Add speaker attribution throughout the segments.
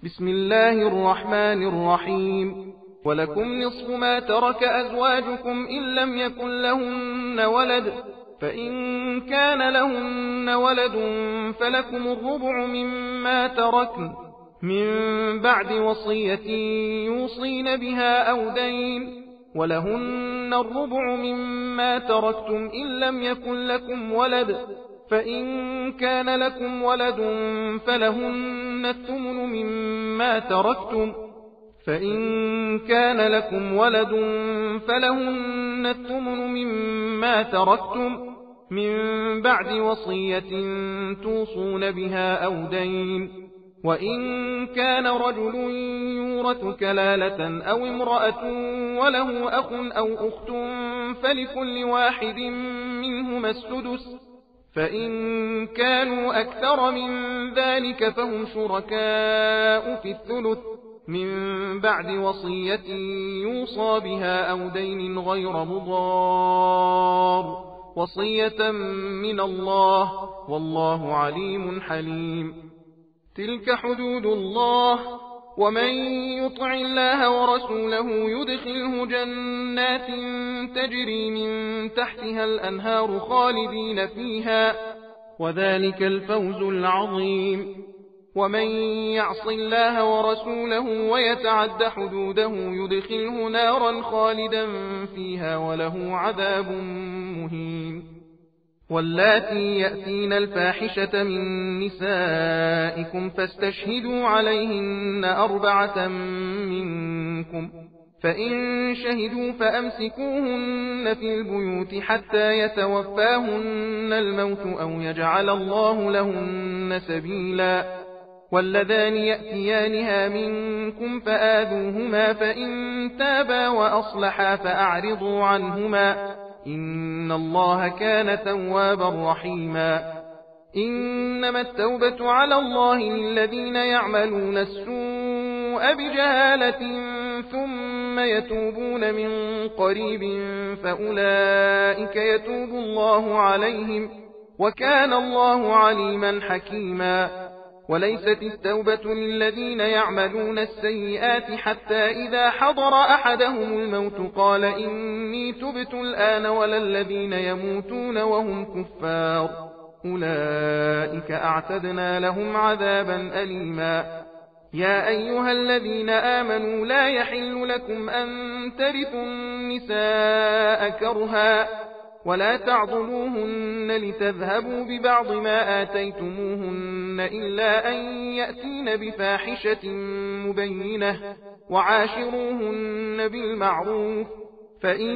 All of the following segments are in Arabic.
Speaker 1: بسم الله الرحمن الرحيم. ولكم نصف ما ترك أزواجكم إن لم يكن لهن ولد، فإن كان لهن ولد فلكم الربع مما تركن من بعد وصية يوصين بها أو دين، ولهن الربع مما تركتم إن لم يكن لكم ولد، فإن كان لكم ولد فلهن الثمن مما تركتم، من بعد وصية توصون بها أو دين. وإن كان رجل يورث كلالة أو امرأة وله أخ أو أخت فلكل واحد منهما السدس، فإن كانوا أكثر من ذلك فهم شركاء في الثلث من بعد وصية يوصى بها أو دين غير مضار، وصية من الله والله عليم حليم. تلك حدود الله، ومن يطع الله ورسوله يدخله جنات تجري من تحتها الأنهار خالدين فيها، وذلك الفوز العظيم. ومن يعص الله ورسوله ويتعد حدوده يدخله نارا خالدا فيها وله عذاب مهين. واللاتي يأتين الفاحشة من نسائكم فاستشهدوا عليهن 4 منكم، فإن شهدوا فأمسكوهن في البيوت حتى يتوفاهن الموت أو يجعل الله لهن سبيلا. واللذان يأتيانها منكم فآذوهما، فإن تابا وأصلحا فأعرضوا عنهما، إن الله كان توابا رحيما. إنما التوبة على الله للذين يعملون السوء بجهالة ثم يتوبون من قريب فأولئك يتوب الله عليهم، وكان الله عليما حكيما. وليست التوبة للذين يعملون السيئات حتى إذا حضر أحدهم الموت قال إني تبت الآن، ولا الذين يموتون وهم كفار، أولئك أعتدنا لهم عذابا أليما. يا أيها الذين آمنوا لا يحل لكم أن ترثوا النساء كرها، ولا تعضلوهن لتذهبوا ببعض ما آتيتموهن إلا أن يأتين بفاحشة مبينة، وعاشروهن بالمعروف، فإن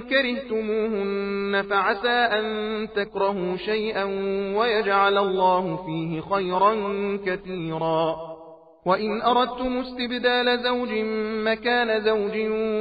Speaker 1: كرهتموهن فعسى أن تكرهوا شيئا ويجعل الله فيه خيرا كثيرا. وإن أردتم استبدال زوج مكان زوج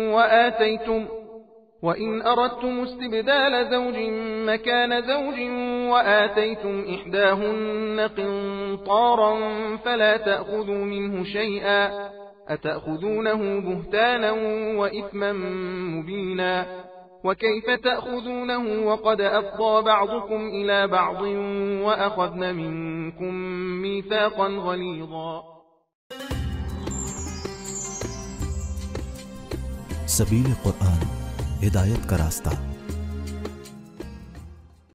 Speaker 1: وآتيتم إحداهن قنطارا فلا تأخذوا منه شيئا، أتأخذونه بهتانا وإثما مبينا. وكيف تأخذونه وقد أفضى بعضكم إلى بعض وأخذن منكم ميثاقا غليظا.
Speaker 2: सबील कुरान हिदायत का रास्ता।